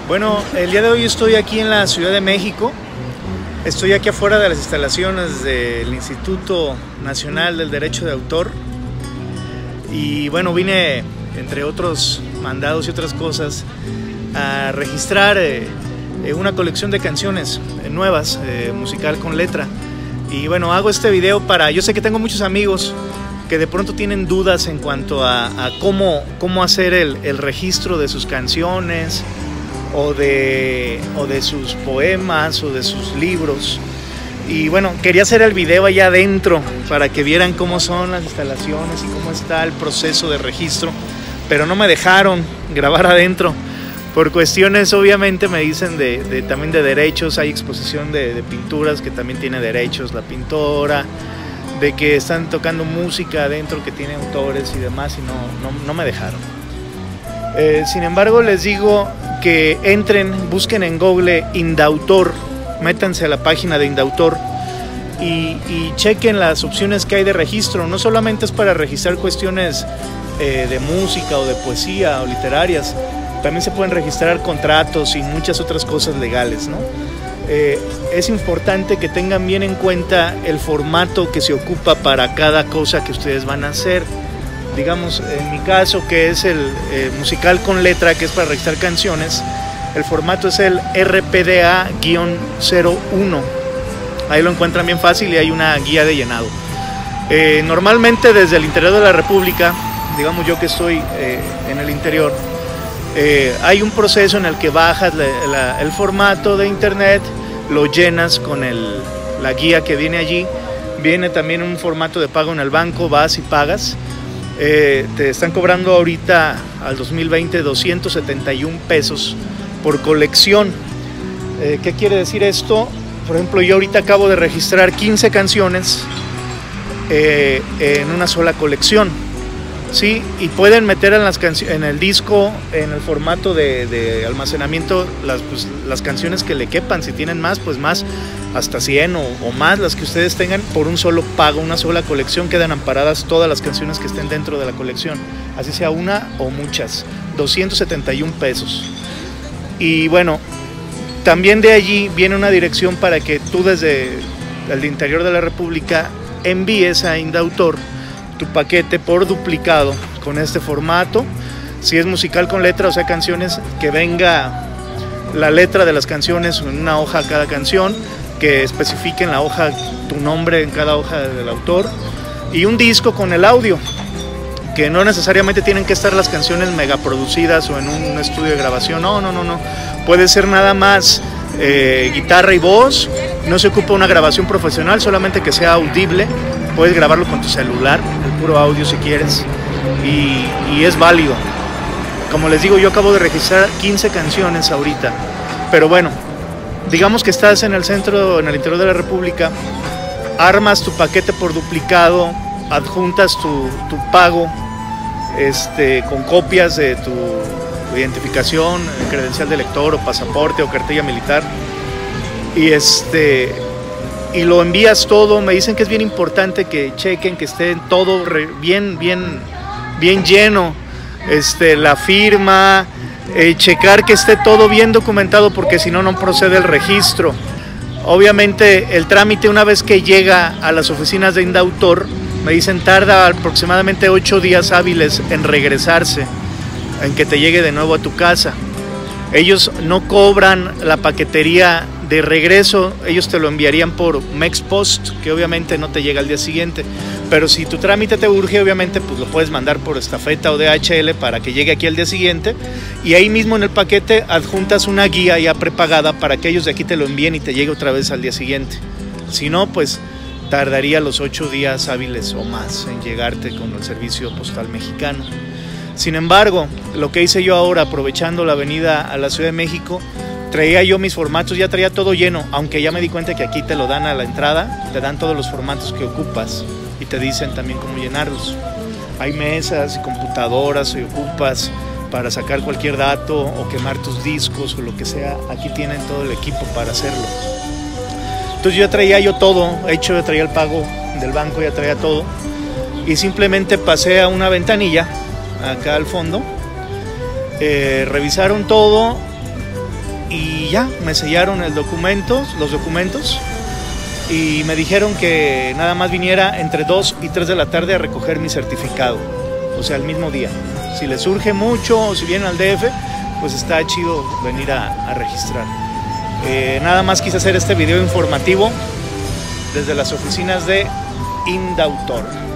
Bueno, el día de hoy estoy aquí en la Ciudad de México. Estoy aquí afuera de las instalaciones del Instituto Nacional del Derecho de Autor. Y bueno, vine, entre otros mandados y otras cosas, a registrar una colección de canciones nuevas, musical con letra. Y bueno, hago este video para... Yo sé que tengo muchos amigos que de pronto tienen dudas en cuanto a cómo hacer el registro de sus canciones o de sus poemas o de sus libros. Y bueno, quería hacer el video allá adentro para que vieran cómo son las instalaciones y cómo está el proceso de registro, pero no me dejaron grabar adentro por cuestiones, obviamente me dicen también de derechos. Hay exposición de pinturas que también tiene derechos la pintora, de que están tocando música adentro que tiene autores y demás, y no me dejaron. Sin embargo, les digo que entren, busquen en Google Indautor, métanse a la página de Indautor y chequen las opciones que hay de registro. No solamente es para registrar cuestiones de música o de poesía o literarias, también se pueden registrar contratos y muchas otras cosas legales, ¿no? Es importante que tengan bien en cuenta el formato que se ocupa para cada cosa que ustedes van a hacer. Digamos, en mi caso, que es el musical con letra, que es para registrar canciones, el formato es el RPDA-01. Ahí lo encuentran bien fácil y hay una guía de llenado. Normalmente desde el interior de la República, digamos yo que estoy en el interior, hay un proceso en el que bajas el formato de internet, lo llenas con la guía que viene allí. Viene también un formato de pago en el banco, vas y pagas. Te están cobrando ahorita al 2020 271 pesos por colección. ¿Qué quiere decir esto? Por ejemplo, yo ahorita acabo de registrar 15 canciones en una sola colección. Sí, y pueden meter en el disco, en el formato de almacenamiento, las canciones que le quepan. Si tienen más, pues más, hasta 100 o más, las que ustedes tengan, por un solo pago, una sola colección. Quedan amparadas todas las canciones que estén dentro de la colección, así sea una o muchas. 271 pesos. Y bueno, también de allí viene una dirección para que tú desde el interior de la República envíes a Indautor tu paquete por duplicado con este formato. Si es musical con letra, o sea, canciones, que venga la letra de las canciones en una hoja cada canción, que especifique en la hoja tu nombre en cada hoja del autor, y un disco con el audio, que no necesariamente tienen que estar las canciones megaproducidas o en un estudio de grabación. No, puede ser nada más guitarra y voz. No se ocupa una grabación profesional, solamente que sea audible. Puedes grabarlo con tu celular, el puro audio si quieres, y es válido. Como les digo, yo acabo de registrar 15 canciones ahorita, pero bueno, digamos que estás en el centro, en el interior de la República, armas tu paquete por duplicado, adjuntas tu pago con copias de tu identificación, credencial de lector o pasaporte o cartilla militar, y lo envías todo. Me dicen que es bien importante que chequen que esté todo bien lleno, la firma, checar que esté todo bien documentado, porque si no, no procede el registro. Obviamente el trámite, una vez que llega a las oficinas de Indautor, me dicen tarda aproximadamente 8 días hábiles en regresarse, en que te llegue de nuevo a tu casa. Ellos no cobran la paquetería de regreso, ellos te lo enviarían por Mexpost, que obviamente no te llega al día siguiente, pero si tu trámite te urge, obviamente pues lo puedes mandar por estafeta o DHL para que llegue aquí al día siguiente, y ahí mismo en el paquete adjuntas una guía ya prepagada para que ellos de aquí te lo envíen y te llegue otra vez al día siguiente. Si no, pues tardaría los 8 días hábiles o más en llegarte con el servicio postal mexicano. Sin embargo, lo que hice yo ahora, aprovechando la avenida a la Ciudad de México, traía yo mis formatos, ya traía todo lleno, aunque ya me di cuenta que aquí te lo dan a la entrada, te dan todos los formatos que ocupas y te dicen también cómo llenarlos. Hay mesas y computadoras si ocupas para sacar cualquier dato o quemar tus discos o lo que sea. Aquí tienen todo el equipo para hacerlo. Entonces ya traía yo todo hecho, ya traía el pago del banco, ya traía todo, y simplemente pasé a una ventanilla acá al fondo, revisaron todo y ya me sellaron los documentos y me dijeron que nada más viniera entre 2 y 3 de la tarde a recoger mi certificado, o sea, el mismo día. Si les surge mucho o si vienen al DF, pues está chido venir a registrar. Nada más quise hacer este video informativo desde las oficinas de Indautor.